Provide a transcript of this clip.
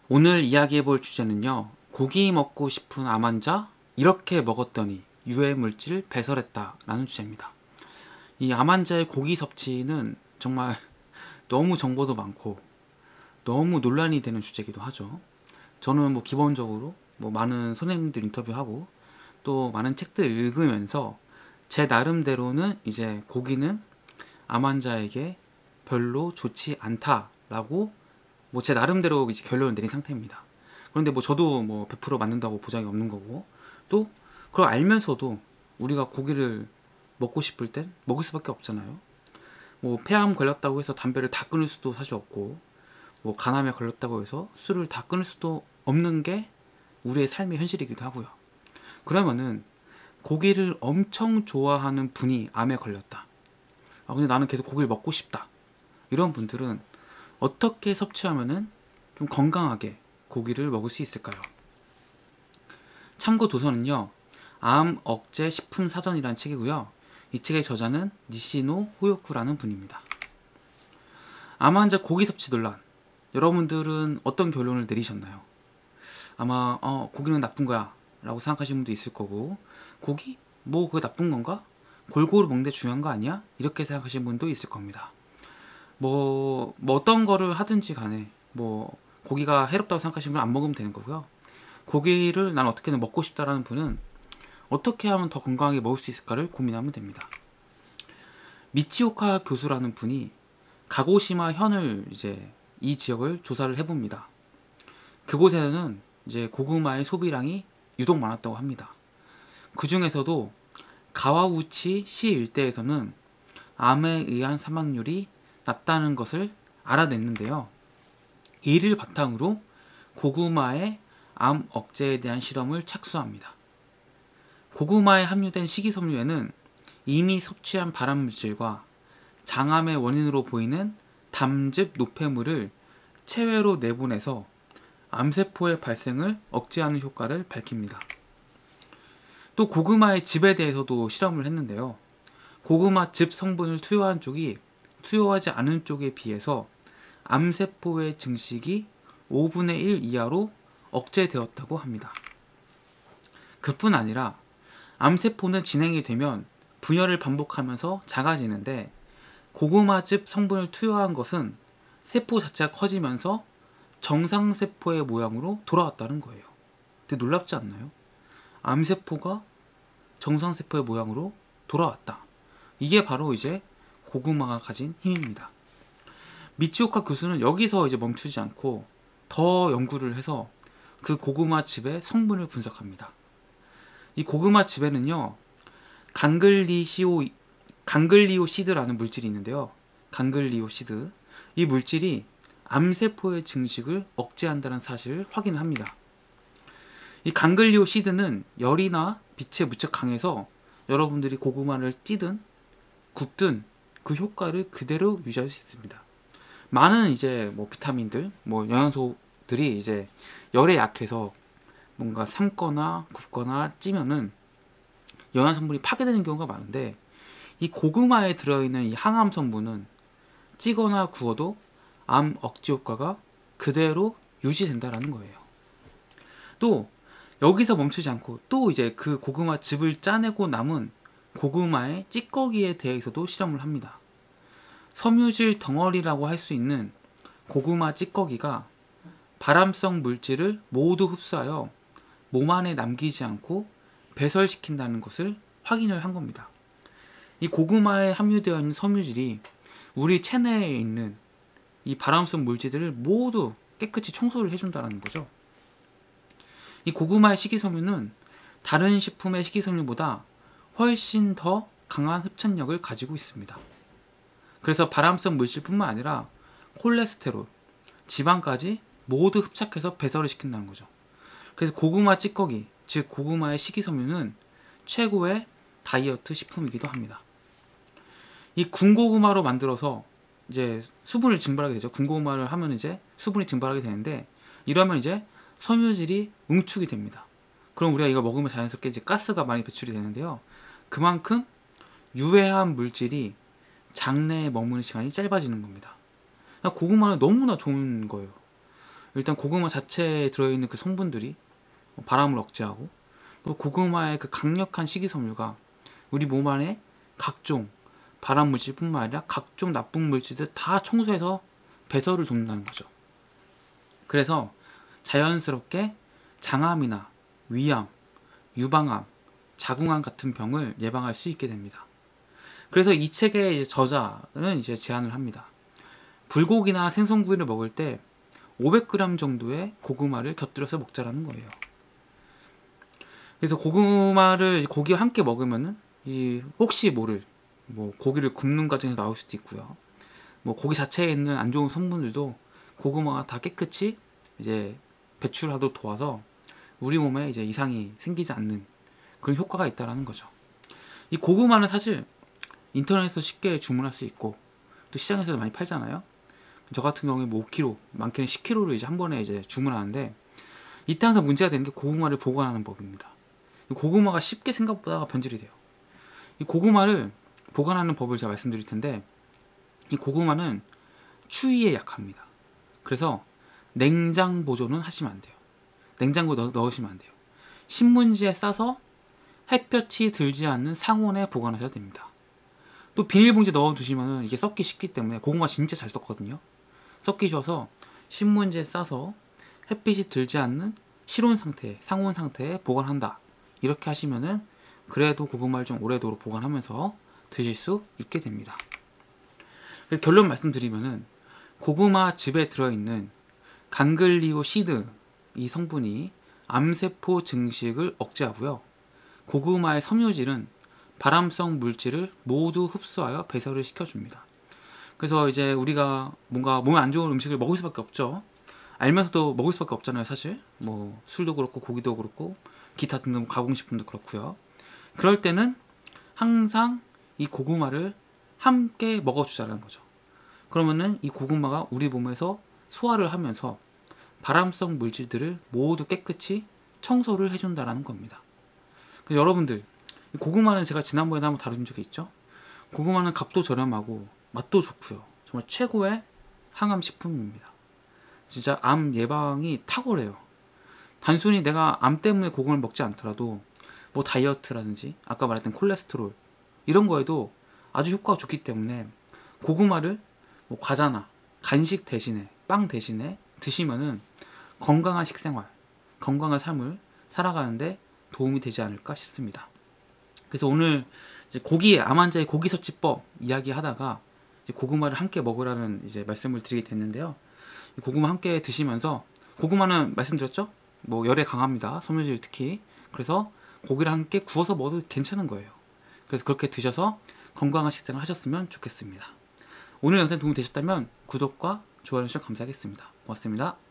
오늘 이야기해볼 주제는요, 고기 먹고 싶은 암 환자 이렇게 먹었더니 유해 물질 배설했다 라는 주제입니다. 이 암 환자의 고기 섭취는 정말 너무 정보도 많고 너무 논란이 되는 주제이기도 하죠. 저는 기본적으로 많은 선생님들 인터뷰하고 또 많은 책들 읽으면서 제 나름대로는 이제 고기는 암 환자에게 별로 좋지 않다라고 제 나름대로 이제 결론을 내린 상태입니다. 그런데 저도 100% 맞는다고 보장이 없는 거고, 또 그걸 알면서도 우리가 고기를 먹고 싶을 땐 먹을 수밖에 없잖아요. 폐암 걸렸다고 해서 담배를 다 끊을 수도 사실 없고, 간암에 걸렸다고 해서 술을 다 끊을 수도 없는 게 우리의 삶의 현실이기도 하고요. 그러면은 고기를 엄청 좋아하는 분이 암에 걸렸다. 근데 나는 계속 고기를 먹고 싶다. 이런 분들은 어떻게 섭취하면은 좀 건강하게 고기를 먹을 수 있을까요? 참고 도서는요, 암 억제 식품 사전이라는 책이고요. 이 책의 저자는 니시노 호요쿠라는 분입니다. 암 환자 고기 섭취 논란, 여러분들은 어떤 결론을 내리셨나요? 아마 고기는 나쁜 거야 라고 생각하시는 분도 있을 거고, 고기? 그게 나쁜 건가? 골고루 먹는 게 중요한 거 아니야? 이렇게 생각하시는 분도 있을 겁니다. 어떤 거를 하든지 간에 고기가 해롭다고 생각하시는 분은 안 먹으면 되는 거고요. 고기를 난 어떻게든 먹고 싶다라는 분은 어떻게 하면 더 건강하게 먹을 수 있을까를 고민하면 됩니다. 미치오카 교수라는 분이 가고시마 현을 이제 이 지역을 조사를 해봅니다. 그곳에는 이제 고구마의 소비량이 유독 많았다고 합니다. 그 중에서도 가와우치 시 일대에서는 암에 의한 사망률이 낮다는 것을 알아냈는데요. 이를 바탕으로 고구마의 암 억제에 대한 실험을 착수합니다. 고구마에 함유된 식이섬유에는 이미 섭취한 발암물질과 장암의 원인으로 보이는 담즙 노폐물을 체외로 내보내서 암세포의 발생을 억제하는 효과를 밝힙니다. 또 고구마의 즙에 대해서도 실험을 했는데요. 고구마 즙 성분을 투여한 쪽이 투여하지 않은 쪽에 비해서 암세포의 증식이 5분의 1 이하로 억제되었다고 합니다. 그뿐 아니라 암세포는 진행이 되면 분열을 반복하면서 작아지는데, 고구마즙 성분을 투여한 것은 세포 자체가 커지면서 정상세포의 모양으로 돌아왔다는 거예요. 되게 놀랍지 않나요? 암세포가 정상세포의 모양으로 돌아왔다. 이게 바로 이제 고구마가 가진 힘입니다. 미치오카 교수는 여기서 이제 멈추지 않고 더 연구를 해서 그 고구마 즙의 성분을 분석합니다. 이 고구마 즙에는요, 강글리오시드라는 물질이 있는데요. 강글리오시드. 이 물질이 암세포의 증식을 억제한다는 사실을 확인합니다. 이 강글리오시드는 열이나 빛에 무척 강해서 여러분들이 고구마를 찌든 굽든 그 효과를 그대로 유지할 수 있습니다. 많은 이제 비타민들, 영양소들이 이제 열에 약해서 뭔가 삶거나 굽거나 찌면은 영양 성분이 파괴되는 경우가 많은데, 이 고구마에 들어있는 이 항암 성분은 찌거나 구워도 암 억제 효과가 그대로 유지된다라는 거예요. 또 여기서 멈추지 않고 또 이제 그 고구마 즙을 짜내고 남은 고구마의 찌꺼기에 대해서도 실험을 합니다. 섬유질 덩어리라고 할 수 있는 고구마 찌꺼기가 발암성 물질을 모두 흡수하여 몸 안에 남기지 않고 배설시킨다는 것을 확인을 한 겁니다. 이 고구마에 함유되어 있는 섬유질이 우리 체내에 있는 이 발암성 물질들을 모두 깨끗이 청소를 해준다는 거죠. 이 고구마의 식이섬유는 다른 식품의 식이섬유보다 훨씬 더 강한 흡착력을 가지고 있습니다. 그래서 발암성 물질뿐만 아니라 콜레스테롤, 지방까지 모두 흡착해서 배설을 시킨다는 거죠. 그래서 고구마 찌꺼기, 즉 고구마의 식이섬유는 최고의 다이어트 식품이기도 합니다. 이 군고구마로 만들어서 이제 수분을 증발하게 되죠. 군고구마를 하면 이제 수분이 증발하게 되는데, 이러면 이제 섬유질이 응축이 됩니다. 그럼 우리가 이거 먹으면 자연스럽게 이제 가스가 많이 배출이 되는데요. 그만큼 유해한 물질이 장내에 머무는 시간이 짧아지는 겁니다. 고구마는 너무나 좋은 거예요. 일단 고구마 자체에 들어있는 그 성분들이 바람을 억제하고, 또 고구마의 그 강력한 식이섬유가 우리 몸 안에 각종 발암 물질뿐만 아니라 각종 나쁜 물질들 다 청소해서 배설을 돕는다는 거죠. 그래서 자연스럽게 장암이나 위암, 유방암, 자궁암 같은 병을 예방할 수 있게 됩니다. 그래서 이 책의 저자는 이제 제안을 합니다. 불고기나 생선구이를 먹을 때 500g 정도의 고구마를 곁들여서 먹자라는 거예요. 그래서 고구마를 고기와 함께 먹으면은 혹시 모를 고기를 굽는 과정에서 나올 수도 있고요. 고기 자체에 있는 안 좋은 성분들도 고구마가 다 깨끗이 이제 배출하도록 도와서 우리 몸에 이제 이상이 생기지 않는 그런 효과가 있다라는 거죠. 이 고구마는 사실 인터넷에서 쉽게 주문할 수 있고 또 시장에서도 많이 팔잖아요. 저 같은 경우에 5kg, 많게는 10kg를 이제 한 번에 이제 주문하는데, 이때 항상 문제가 되는 게 고구마를 보관하는 법입니다. 고구마가 쉽게 생각보다 변질이 돼요. 이 고구마를 보관하는 법을 제가 말씀드릴 텐데, 이 고구마는 추위에 약합니다. 그래서 냉장 보존은 하시면 안 돼요. 냉장고에 넣으시면 안 돼요. 신문지에 싸서 햇볕이 들지 않는 상온에 보관하셔야 됩니다. 또 비닐봉지에 넣어두시면 이게 썩기 쉽기 때문에, 고구마 진짜 잘 썩거든요. 썩기 쉬워서 신문지에 싸서 햇빛이 들지 않는 실온 상태, 상온 상태에 보관한다. 이렇게 하시면은 그래도 고구마를 좀 오래도록 보관하면서 드실 수 있게 됩니다. 그래서 결론 말씀드리면은, 고구마즙에 들어있는 강글리오시드 이 성분이 암세포 증식을 억제하고요. 고구마의 섬유질은 발암성 물질을 모두 흡수하여 배설을 시켜줍니다. 그래서 이제 우리가 뭔가 몸에 안 좋은 음식을 먹을 수밖에 없죠. 알면서도 먹을 수밖에 없잖아요, 사실. 술도 그렇고 고기도 그렇고 기타 등등 가공식품도 그렇고요. 그럴 때는 항상 이 고구마를 함께 먹어주자는 거죠. 그러면은 이 고구마가 우리 몸에서 소화를 하면서 발암성 물질들을 모두 깨끗이 청소를 해준다는 겁니다. 여러분들, 고구마는 제가 지난번에 한번 다룬 적이 있죠. 고구마는 값도 저렴하고 맛도 좋고요. 정말 최고의 항암 식품입니다. 진짜 암 예방이 탁월해요. 단순히 내가 암 때문에 고구마를 먹지 않더라도 다이어트라든지 아까 말했던 콜레스테롤 이런 거에도 아주 효과가 좋기 때문에 고구마를 과자나 간식 대신에, 빵 대신에 드시면은 건강한 식생활, 건강한 삶을 살아가는데 도움이 되지 않을까 싶습니다. 그래서 오늘 이제 암 환자의 고기 섭취법 이야기하다가 고구마를 함께 먹으라는 이제 말씀을 드리게 됐는데요. 고구마 함께 드시면서, 고구마는 말씀드렸죠? 열에 강합니다. 섬유질 특히. 그래서 고기를 함께 구워서 먹어도 괜찮은 거예요. 그래서 그렇게 드셔서 건강한 식생을 하셨으면 좋겠습니다. 오늘 영상 도움이 되셨다면 구독과 좋아요 해주셔서 감사하겠습니다. 고맙습니다.